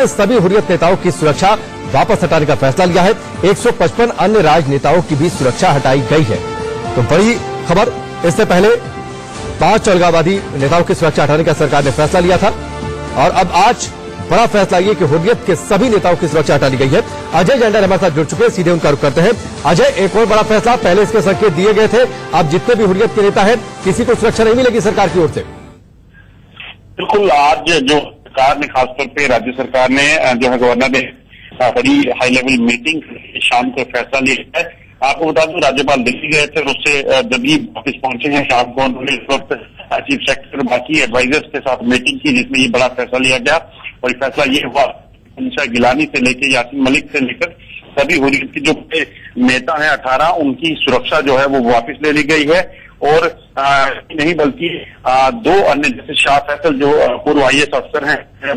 सभी हुर्रियत नेताओं की सुरक्षा वापस हटाने का फैसला लिया है। 155 अन्य राजनेताओं की भी सुरक्षा हटाई गई है। तो बड़ी खबर, इससे पहले 5 अलगाववादी नेताओं की सुरक्षा हटाने का सरकार ने फैसला लिया था और अब आज बड़ा फैसला ये कि हुर्रियत के सभी नेताओं की सुरक्षा हटा ली गई है। अजय जैंडर हमारे साथ जुड़ चुके हैं, सीधे उनका रुख करते हैं। अजय, एक और बड़ा फैसला, पहले इसके संकेत दिए गए थे, अब जितने भी हुर्रियत के नेता हैं किसी को सुरक्षा नहीं मिलेगी सरकार की ओर से। बिल्कुल, आज जो सरकार ने, खासतौर पे राज्य सरकार ने जो है गवर्नर ने बड़ी हाई लेवल मीटिंग शाम को फैसला लिया है। आपको बता दूं, राज्यपाल दिल्ली गए थे और उससे जब भी वापिस पहुंचे हैं शाम को, उन्होंने इस वक्त चीफ सेक्रेटरी और बाकी एडवाइजर्स के साथ मीटिंग की, जिसमें ये बड़ा फैसला लिया गया। और फैसला ये हुआ, निशा गिलानी से लेकर यासीन मलिक से लेकर सभी हुर्रियत की जो नेता हैं 18, उनकी सुरक्षा जो है वो वापस ले ली गई है। और नहीं बल्कि 2 अन्य, जैसे शाह फैसल जो पूर्व IAS अफसर हैं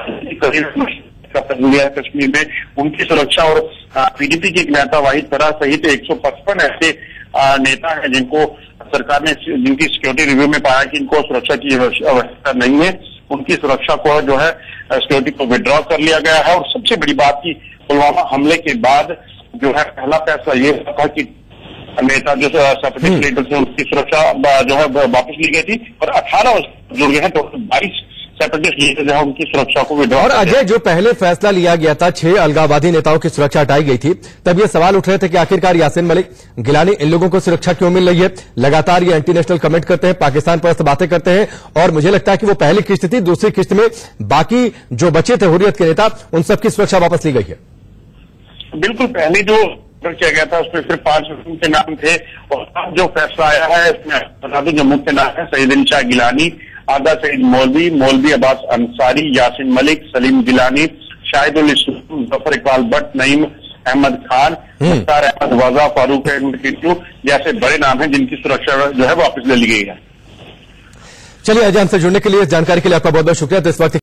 कश्मीर में, उनकी सुरक्षा, और PDP के एक नेता वाहिद फराज सहित 155 ऐसे नेता हैं जिनको सरकार ने, जिनकी सिक्योरिटी रिव्यू में पाया कि इनको सुरक्षा की आवश्यकता नहीं है, उनकी सुरक्षा को जो है सिक्योरिटी को विड्रॉ कर लिया गया है। और सबसे बड़ी बात की, पुलवामा हमले के बाद जो है पहला फैसला ये था कि नेता जो सेपरेटिस्ट लीडर थे उनकी सुरक्षा जो है वापस ली गई थी और 18 जुड़ गए हैं, तो 22 सेपरेटिस्ट लीडर जो है उनकी सुरक्षा को विड्रॉ। और अजय, जो पहले फैसला लिया गया था, 6 अलगाववादी नेताओं की सुरक्षा हटाई गई थी, तब ये सवाल उठ रहे थे कि आखिरकार यासीन मलिक, गिलानी, इन लोगों को सुरक्षा क्यों मिल रही है। लगातार ये एंटी नेशनल कमेंट करते हैं, पाकिस्तान परस्त बातें करते हैं, और मुझे लगता है कि वो पहली किस्त थी, दूसरी किस्त में बाकी जो बचे थे हुर्रियत के नेता, उन सबकी सुरक्षा वापस ली गई है। बिल्कुल, पहले जो किया गया था उसमें सिर्फ 5 के नाम थे, और अब जो फैसला आया है इसमें बता दूं जो मुख्य नाम है सईद शाह गिलानी, आगा सईद मौलवी अब्बास अंसारी, यासीन मलिक, सलीम गिलानी, शाहिदुल इस्लाम, जफर इकबाल भट्ट, नईम अहमद खान, मुख्तार अहमद वाजा, फारूक अहमद टिट्टू जैसे बड़े नाम हैं जिनकी सुरक्षा जो है वापस ले ली गई है। चलिए अजय, हमसे जुड़ने के लिए, इस जानकारी के लिए आपका बहुत बहुत शुक्रिया। तो इस वक्त